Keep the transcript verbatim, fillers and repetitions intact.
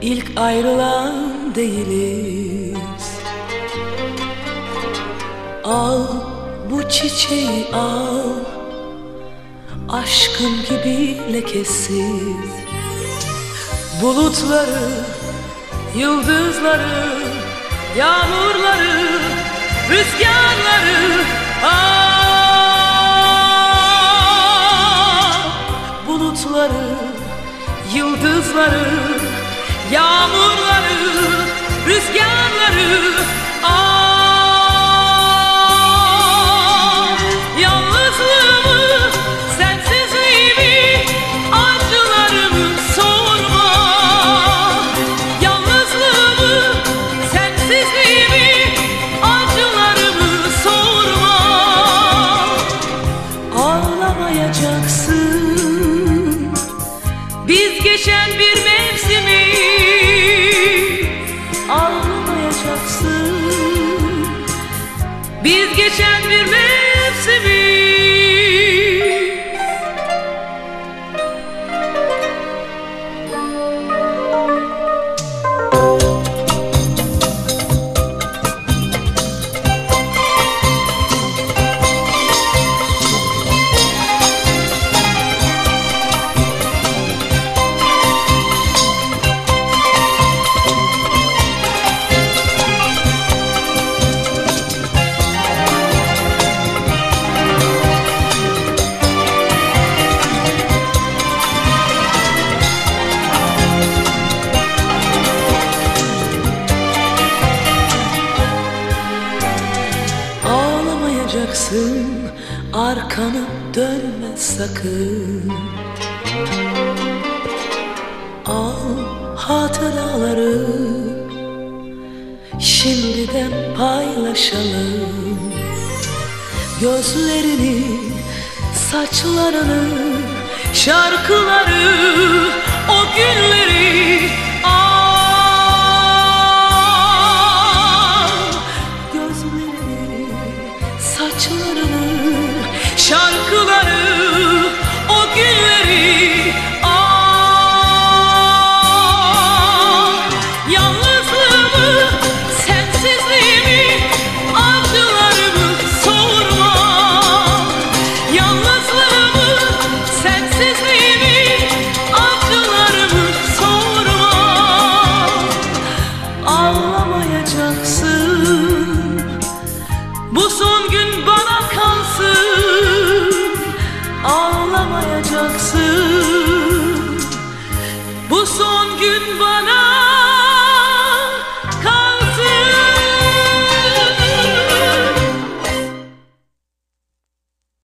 ilk ayrılan değiliz. Al bu çiçeği al, aşkın gibi lekesiz. Bulutları, yıldızları, yağmurları, rüzgarları al. Bulutları, yıldızları, yağmurları, rüzgarları al. Yalnızlığımı, sensizliğimi, acılarımı sorma. Yalnızlığımı, sensizliğimi, acılarımı sorma. Ağlamayacaksın, biz geçen bir mevsimi. Ağlamayacaksın, biz geçen bir mevsimi. Arkanı dönme sakın. Al hatıraları, şimdiden paylaşalım. Gözlerini, saçlarını, şarkıları, o günleri al. Gözlerini, saçlarını, şarkıları, o günleri al. Yalnızlığımı, sensizliğimi, acılarımı sorma. Yalnızlığımı, sensizliğimi, acılarımı sorma. Ağlamayacaksın, bu son gün bana kalsın. Ağlamayacaksın,